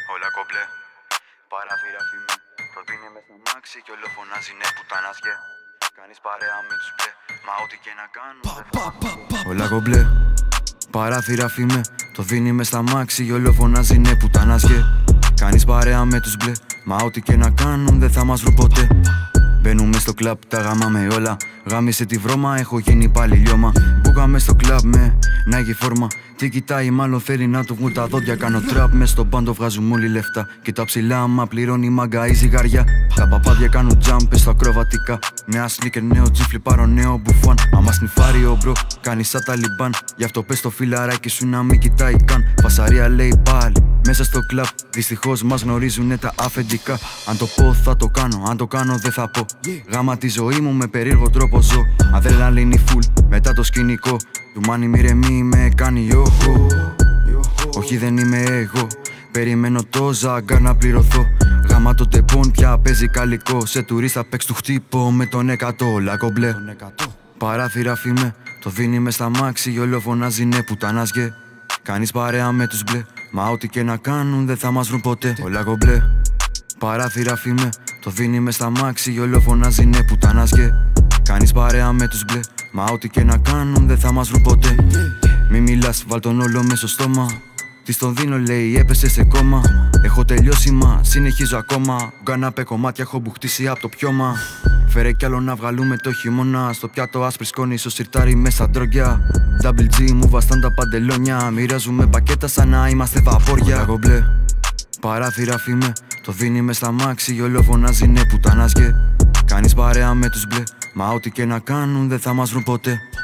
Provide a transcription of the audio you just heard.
όλα κομπλέ. Παράθυρα φημέ, το δίνει μες στο μάξι κι όλο φωνάζει ναι πουτάνας γε. Κάνεις παρέα με τους μπλε, μα ό,τι και να κάνουν όλα κομπλέ. Παράθυρα φημέ, το δίνει μες στα μάξι κι όλο φωνάζει ναι πουτάνας γε. Κάνεις παρέα με τους μπλε, μα ό,τι και να κάνουν δεν θα μας βρουν ποτέ. Μπαίνουμε στο κλαμπ, τα γαμάμε όλα. Γάμισε τη βρώμα, έχω γίνει πάλι λιώμα. Μπούκαμε στο κλαμπ με να έχει φόρμα. Τι κοιτάει, μάλλον θέλει να του βγουν τα δόντια. Κάνω τραπ μες στο πάντο, βγάζουμε όλοι λεφτά. Και τα ψηλά, άμα πληρώνει μάγκα ή ζυγαριά. Τα παπάδια κάνουν τζάμπ στα ακροβατικά. Νέα σνίκερ, νέο τζίφλι, πάρω νέο μπουφάν. Άμα σνιφάρει ο μπρο, κάνει σαν Ταλιμπάν. Γι' αυτό πες το φιλαράκι σου να μην κοιτάει καν. Φασαρία λέει πάλι μέσα στο κλαμπ. Δυστυχώς μας γνωρίζουνε τα αφεντικά. Αν το πω θα το κάνω, αν το κάνω δεν θα πω. Γάμα τη ζωή μου με περίεργο τρόπο ζω. Αδρεναλίνη φουλ μετά το σκηνικό. Του μάνι μη με κάνει ιόχο. Όχι δεν είμαι εγώ. Περιμένω το ζαγκάρ να πληρωθώ. Γάμα το τεπών πια παίζει καλικό. Σε τουρίστα παίξ του χτύπω με τον 100 λάκο μπλε. Παράθυρα φημέ, το δίνει μες στα μάξι κι όλο φωνάζει ναι πουτάνας γε. Κάνεις παρέα με τους μπλε, μα ό,τι και να κάνουν δεν θα μας βρουν ποτέ. Όλα κομπλέ. Παράθυρα φημέ, το δίνει μες στα μάξι κι όλο φωνάζει ναι πουτάνας γε. Κάνεις παρέα με τους μπλε, μα ό,τι και να κάνουν δεν θα μας βρουν ποτέ. Μη μιλάς, βάλ τον όλο μες στο στόμα. Της τον δίνω λέει έπεσε σε κόμμα. Έχω τελειώσει μα, συνεχίζω ακόμα. Γκανάπε κομμάτια έχω μπουχτίσει απ' το πιώμα. Φέρε κι άλλο να βγαλούμε το χειμώνα. Στο πιάτο άσπρη σκόνη, στο σιρτάρι μέσα ντρόγκια. Double G μου βαστάν τα παντελόνια. Μοιράζουμε πακέτα σαν να είμαστε βαπόρια. Όλα μπλε. Παράθυρα φημέ, το δίνει μες στα μάξι κι όλο φωνάζει ναι πουτάνας γε. Κάνεις παρέα με τους μπλε, μα ό,τι και να κάνουν δεν θα μας βρουν ποτέ.